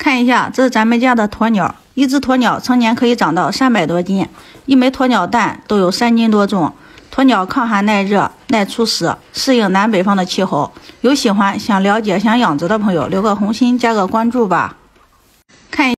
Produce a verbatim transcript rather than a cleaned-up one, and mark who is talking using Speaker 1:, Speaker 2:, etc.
Speaker 1: 看一下，这是咱们家的鸵鸟，一只鸵鸟成年可以长到三百多斤，一枚鸵鸟蛋都有三斤多重。鸵鸟抗寒耐热、耐出屎，适应南北方的气候。有喜欢、想了解、想养殖的朋友，留个红心，加个关注吧。